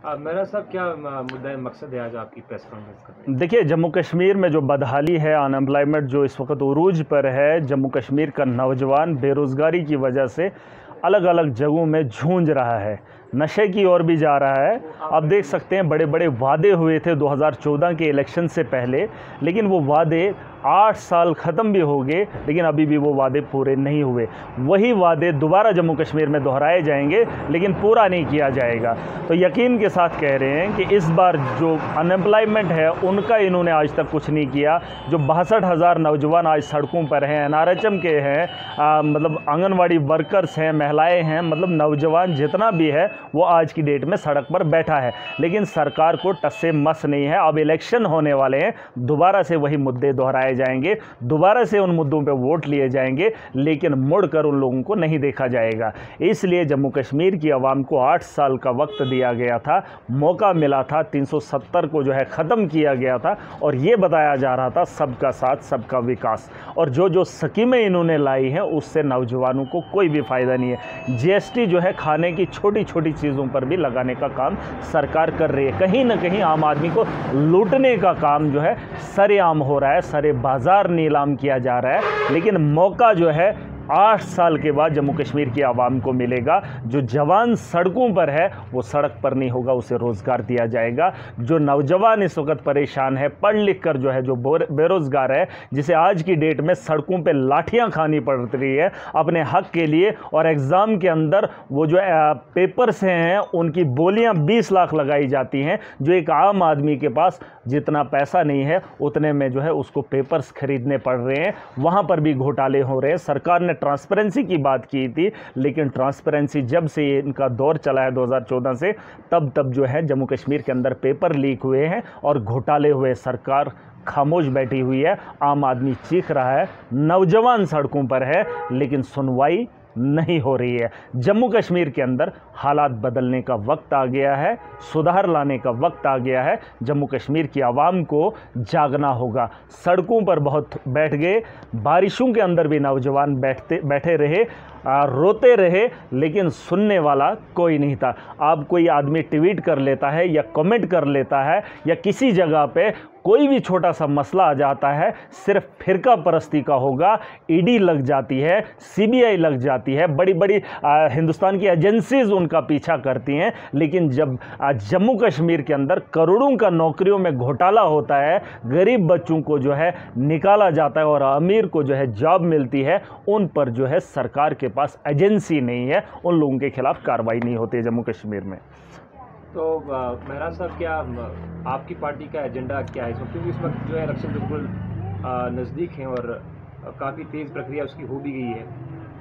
मेरा साहब क्या मुद्दा है, मकसद है आज आपकी प्रेस कॉन्फ्रेंस करने का? देखिए, जम्मू कश्मीर में जो बदहाली है, अनएम्प्लॉयमेंट जो इस वक्त उरूज पर है, जम्मू कश्मीर का नौजवान बेरोज़गारी की वजह से अलग अलग जगहों में जूझ रहा है, नशे की ओर भी जा रहा है। अब देख सकते हैं बड़े बड़े वादे हुए थे 2014 के इलेक्शन से पहले, लेकिन वो वादे 8 साल ख़त्म भी हो गए, लेकिन अभी भी वो वादे पूरे नहीं हुए। वही वादे दोबारा जम्मू कश्मीर में दोहराए जाएंगे, लेकिन पूरा नहीं किया जाएगा। तो यकीन के साथ कह रहे हैं कि इस बार जो अनएम्प्लॉयमेंट है उनका इन्होंने आज तक कुछ नहीं किया। जो 62,000 नौजवान आज सड़कों पर हैं, एनआरएचएम के हैं, मतलब आंगनवाड़ी वर्कर्स हैं, महिलाएं हैं, मतलब नौजवान जितना भी है वो आज की डेट में सड़क पर बैठा है, लेकिन सरकार को टस से मस नहीं है। अब इलेक्शन होने वाले हैं, दोबारा से वही मुद्दे दोहराए जाएंगे, दोबारा से उन मुद्दों पे वोट लिए जाएंगे, लेकिन मुड़कर उन लोगों को नहीं देखा जाएगा। इसलिए जम्मू कश्मीर की आवाम को 8 साल का वक्त दिया गया था, मौका मिला था, 370 को जो है ख़त्म किया गया था और ये बताया जा रहा था सबका साथ सबका विकास। और जो स्कीमें इन्होंने लाई हैं उससे नौजवानों को कोई भी फ़ायदा नहीं है। जीएसटी जो है खाने की छोटी छोटी चीज़ों पर भी लगाने का काम सरकार कर रही है। कहीं ना कहीं आम आदमी को लूटने का काम जो है सरेआम हो रहा है, सरे बाज़ार नीलाम किया जा रहा है। लेकिन मौका जो है 8 साल के बाद जम्मू कश्मीर की आवाम को मिलेगा। जो जवान सड़कों पर है वो सड़क पर नहीं होगा, उसे रोज़गार दिया जाएगा। जो नौजवान इस वक्त परेशान है, पढ़ लिख कर जो है जो बेरोज़गार है, जिसे आज की डेट में सड़कों पे लाठियां खानी पड़ रही है अपने हक के लिए, और एग्ज़ाम के अंदर वो जो पेपर्स हैं उनकी बोलियां 20 लाख लगाई जाती हैं। जो एक आम आदमी के पास जितना पैसा नहीं है उतने में जो है उसको पेपर्स खरीदने पड़ रहे हैं, वहाँ पर भी घोटाले हो रहे हैं। सरकार ने ट्रांसपेरेंसी की बात की थी, लेकिन ट्रांसपेरेंसी जब से इनका दौर चला है 2014 से, तब जो है जम्मू कश्मीर के अंदर पेपर लीक हुए हैं और घोटाले हुए। सरकार खामोश बैठी हुई है, आम आदमी चीख रहा है, नौजवान सड़कों पर है, लेकिन सुनवाई नहीं हो रही है। जम्मू कश्मीर के अंदर हालात बदलने का वक्त आ गया है, सुधार लाने का वक्त आ गया है। जम्मू कश्मीर की आवाम को जागना होगा। सड़कों पर बहुत बैठ गए, बारिशों के अंदर भी नौजवान बैठे रहे, रोते रहे, लेकिन सुनने वाला कोई नहीं था। अब कोई आदमी ट्वीट कर लेता है या कमेंट कर लेता है या किसी जगह पे कोई भी छोटा सा मसला आ जाता है, सिर्फ फिरका परस्ती का होगा, ईडी लग जाती है, सीबीआई लग जाती है, बड़ी बड़ी हिंदुस्तान की एजेंसीज उनका पीछा करती हैं। लेकिन जब जम्मू कश्मीर के अंदर करोड़ों का नौकरियों में घोटाला होता है, गरीब बच्चों को जो है निकाला जाता है और अमीर को जो है जॉब मिलती है, उन पर जो है सरकार के पास एजेंसी नहीं है, उन लोगों के खिलाफ कार्रवाई नहीं होती है जम्मू कश्मीर में। तो मेहराज साहब, क्या आपकी पार्टी का एजेंडा क्या है इसमें, क्योंकि इस वक्त जो है इलेक्शन बिल्कुल नज़दीक हैं और काफ़ी तेज़ प्रक्रिया उसकी हो भी गई है,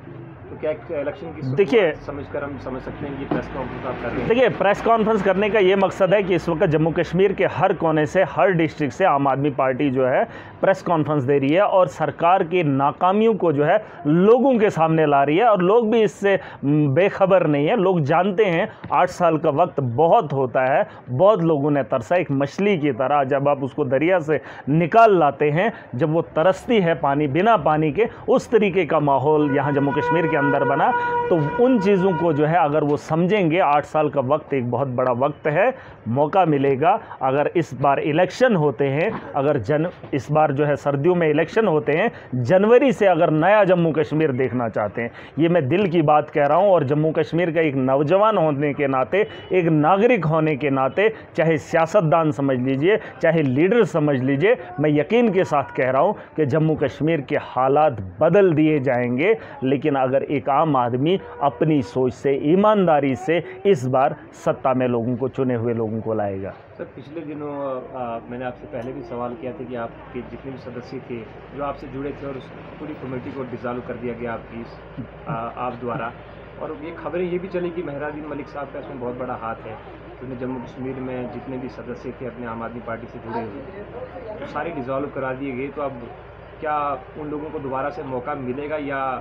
तो क्या इलेक्शन की देखिए समझकर हम समझ सकते हैं कि प्रेस कॉन्फ्रेंस आप कर रहे हैं? देखिए, प्रेस कॉन्फ्रेंस करने का ये मकसद है कि इस वक्त जम्मू कश्मीर के हर कोने से, हर डिस्ट्रिक्ट से आम आदमी पार्टी जो है प्रेस कॉन्फ्रेंस दे रही है और सरकार की नाकामियों को जो है लोगों के सामने ला रही है। और लोग भी इससे बेखबर नहीं है, लोग जानते हैं 8 साल का वक्त बहुत होता है। बहुत लोगों ने तरसा, एक मछली की तरह जब आप उसको दरिया से निकाल लाते हैं, जब वो तरसती है पानी बिना पानी के, उस तरीके का माहौल यहाँ जम्मू कश्मीर के अंदर बना। तो उन चीज़ों को जो है अगर वो समझेंगे, 8 साल का वक्त एक बहुत बड़ा वक्त है, मौका मिलेगा। अगर इस बार इलेक्शन होते हैं, अगर इस बार जो है सर्दियों में इलेक्शन होते हैं, जनवरी से अगर नया जम्मू कश्मीर देखना चाहते हैं, ये मैं दिल की बात कह रहा हूँ। और जम्मू कश्मीर का एक नौजवान होने के नाते, एक नागरिक होने के नाते, चाहे सियासतदान समझ लीजिए, चाहे लीडर समझ लीजिए, मैं यकीन के साथ कह रहा हूँ कि जम्मू कश्मीर के हालात बदल दिए जाएंगे। लेकिन अगर एक आम आदमी अपनी सोच से, ईमानदारी से इस बार सत्ता में लोगों को, चुने हुए लोगों को लाएगा। सर, पिछले दिनों मैंने आपसे पहले भी सवाल किया था कि आपके जितने भी सदस्य थे जो आपसे जुड़े थे, और उस पूरी कमेटी को डिसॉल्व कर दिया गया आप द्वारा, और ये खबरें ये भी चली कि मेहरादीन मलिक साहब का इसमें बहुत बड़ा हाथ है, क्योंकि जम्मू कश्मीर में जितने भी सदस्य थे अपने आम आदमी पार्टी से जुड़े हुए, तो सारे डिसॉल्व करा दिए गए। तो अब क्या उन लोगों को दोबारा से मौका मिलेगा या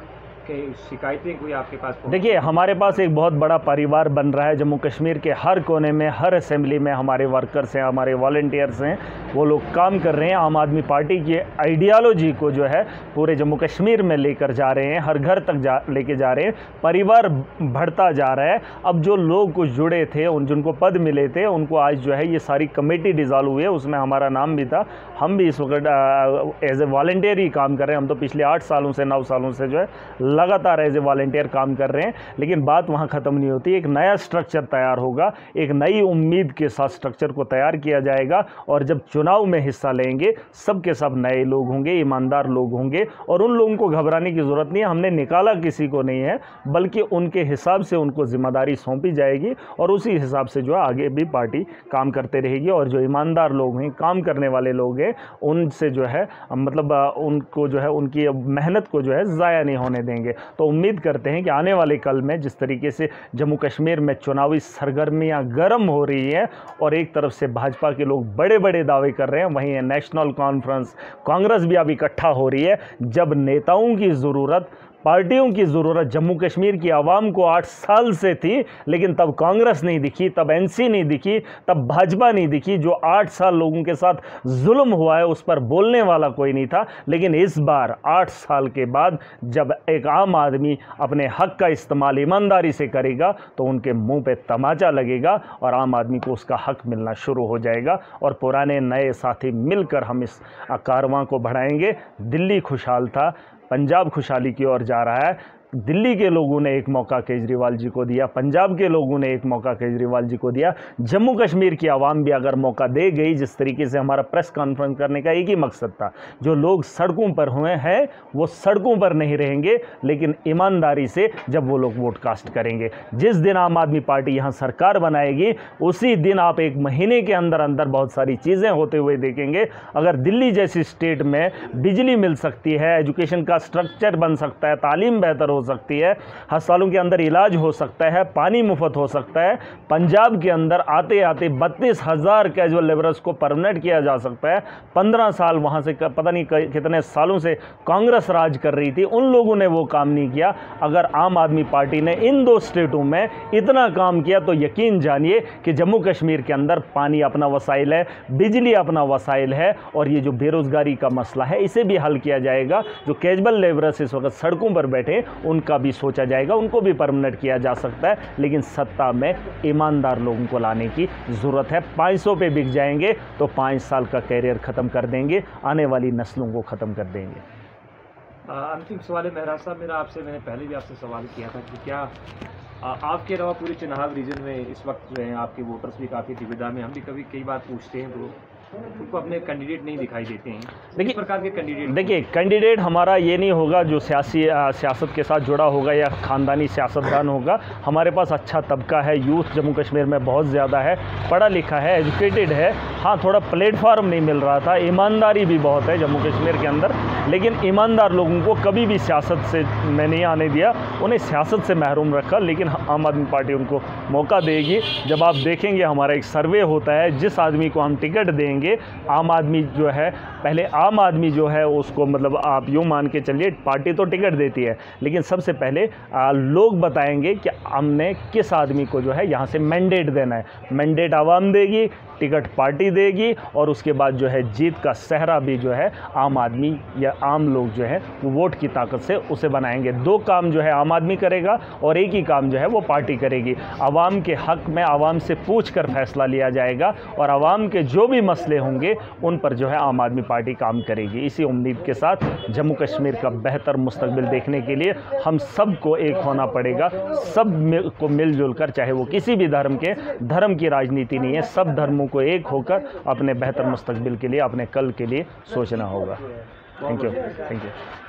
शिकायतें कोई आपके पास? देखिए, हमारे पास एक बहुत बड़ा परिवार बन रहा है जम्मू कश्मीर के हर कोने में, हर असेंबली में हमारे वर्कर्स हैं, हमारे वॉलंटियर्स हैं, वो लोग काम कर रहे हैं। आम आदमी पार्टी की आइडियालॉजी को जो है पूरे जम्मू कश्मीर में लेकर जा रहे हैं, हर घर तक लेके जा रहे हैं। परिवार बढ़ता जा रहा है। अब जो लोग कुछ जुड़े थे, जिनको पद मिले थे, उनको आज जो है ये सारी कमेटी डिज़ोल्व हुई है, उसमें हमारा नाम भी था। हम भी इस वक्त एज ए वॉलंटियर ही काम कर रहे हैं। हम तो पिछले 8 सालों से 9 सालों से जो है लगातार एज ए वॉलंटियर काम कर रहे हैं। लेकिन बात वहाँ ख़त्म नहीं होती। एक नया स्ट्रक्चर तैयार होगा, एक नई उम्मीद के साथ स्ट्रक्चर को तैयार किया जाएगा, और जब चुनाव में हिस्सा लेंगे सब के सब नए लोग होंगे, ईमानदार लोग होंगे, और उन लोगों को घबराने की ज़रूरत नहीं है। हमने निकाला किसी को नहीं है, बल्कि उनके हिसाब से उनको जिम्मेदारी सौंपी जाएगी, और उसी हिसाब से जो है आगे भी पार्टी काम करते रहेगी। और जो ईमानदार लोग हैं, काम करने वाले लोग हैं, उनसे जो है मतलब उनको जो है उनकी मेहनत को जो है ज़ाया नहीं होने देंगे। तो उम्मीद करते हैं कि आने वाले कल में जिस तरीके से जम्मू कश्मीर में चुनावी सरगर्मियां गर्म हो रही हैं, और एक तरफ से भाजपा के लोग बड़े बड़े दावे कर रहे हैं, वहीं नेशनल कॉन्फ्रेंस कांग्रेस भी अब इकट्ठा हो रही है। जब नेताओं की ज़रूरत, पार्टियों की ज़रूरत जम्मू कश्मीर की आवाम को 8 साल से थी, लेकिन तब कांग्रेस नहीं दिखी, तब एनसी नहीं दिखी, तब भाजपा नहीं दिखी। जो 8 साल लोगों के साथ जुल्म हुआ है उस पर बोलने वाला कोई नहीं था। लेकिन इस बार 8 साल के बाद जब एक आम आदमी अपने हक का इस्तेमाल ईमानदारी से करेगा तो उनके मुंह पे तमाचा लगेगा और आम आदमी को उसका हक मिलना शुरू हो जाएगा। और पुराने नए साथी मिलकर हम इस कारवां को बढ़ाएंगे। दिल्ली खुशहाल था, पंजाब खुशहाली की ओर जा रहा है। दिल्ली के लोगों ने एक मौका केजरीवाल जी को दिया, पंजाब के लोगों ने एक मौका केजरीवाल जी को दिया, जम्मू कश्मीर की आवाम भी अगर मौका दे गई। जिस तरीके से हमारा प्रेस कॉन्फ्रेंस करने का एक ही मकसद था, जो लोग सड़कों पर हुए हैं वो सड़कों पर नहीं रहेंगे, लेकिन ईमानदारी से जब वो लोग वोट कास्ट करेंगे। जिस दिन आम आदमी पार्टी यहाँ सरकार बनाएगी उसी दिन आप 1 महीने के अंदर अंदर बहुत सारी चीज़ें होते हुए देखेंगे। अगर दिल्ली जैसी स्टेट में बिजली मिल सकती है, एजुकेशन का स्ट्रक्चर बन सकता है, तालीम बेहतर हो सकती है, अस्पतालों के अंदर इलाज हो सकता है, पानी मुफ्त हो सकता है, पंजाब के अंदर आते आते 32,000 कैजुअल लेबरर्स को परमानेंट किया जा सकता है। 15 साल वहाँ से पता नहीं कितने सालों से कांग्रेस राज कर रही थी, उन लोगों ने वो काम नहीं किया। अगर आम आदमी पार्टी ने इन 2 स्टेटों में इतना काम किया तो यकीन जानिए कि जम्मू कश्मीर के अंदर पानी अपना वसाइल है, बिजली अपना वसाइल है, और ये जो बेरोज़गारी का मसला है इसे भी हल किया जाएगा। जो कैजुअल लेबरर्स इस वक्त सड़कों पर बैठे उनका भी सोचा जाएगा, उनको भी परमानेंट किया जा सकता है। लेकिन सत्ता में ईमानदार लोगों को लाने की ज़रूरत है। 500 पे बिक जाएंगे तो 5 साल का कैरियर ख़त्म कर देंगे, आने वाली नस्लों को ख़त्म कर देंगे। अंतिम सवाल है मेहराज साहब, मैंने पहले भी आपसे सवाल किया था कि क्या आपके अलावा पूरे चनाब रीजन में इस वक्त जो है आपके वोटर्स भी काफ़ी दुविधा में, हम भी कई बार पूछते हैं तो उनको अपने कैंडिडेट नहीं दिखाई देते हैं। देखिए प्रकार के कैंडिडेट, देखिए कैंडिडेट हमारा ये नहीं होगा जो सियासत के साथ जुड़ा होगा या ख़ानदानी सियासतदान होगा। हमारे पास अच्छा तबका है, यूथ जम्मू कश्मीर में बहुत ज़्यादा है, पढ़ा लिखा है, एजुकेटेड है। हाँ, थोड़ा प्लेटफार्म नहीं मिल रहा था, ईमानदारी भी बहुत है जम्मू कश्मीर के अंदर, लेकिन ईमानदार लोगों को कभी भी सियासत से मैं नहीं आने दिया, उन्हें सियासत से महरूम रखा। लेकिन आम आदमी पार्टी उनको मौका देगी। जब आप देखेंगे हमारा एक सर्वे होता है, जिस आदमी को हम टिकट देंगे, आम आदमी जो है, पहले आम आदमी जो है उसको मतलब आप यूँ मान के चलिए पार्टी तो टिकट देती है, लेकिन सबसे पहले लोग बताएंगे कि हमने किस आदमी को जो है यहाँ से मैंडेट देना है। मैंडेट आवाम देगी, टिकट पार्टी देगी, और उसके बाद जो है जीत का सहरा भी जो है आम आदमी या आम लोग जो है वो वोट की ताकत से उसे बनाएंगे। 2 काम जो है आम आदमी करेगा और एक ही काम जो है वो पार्टी करेगी। आवाम के हक में आवाम से पूछ कर फैसला लिया जाएगा, और आवाम के जो भी मसले होंगे उन पर जो है आम आदमी पार्टी काम करेगी। इसी उम्मीद के साथ जम्मू कश्मीर का बेहतर मुस्तकबिल देखने के लिए हम सबको एक होना पड़ेगा। सब को मिलजुल कर, चाहे वो किसी भी धर्म की राजनीति नहीं है, सब धर्मों को एक होकर अपने बेहतर मुस्तकबिल के लिए, अपने कल के लिए सोचना होगा। Thank you.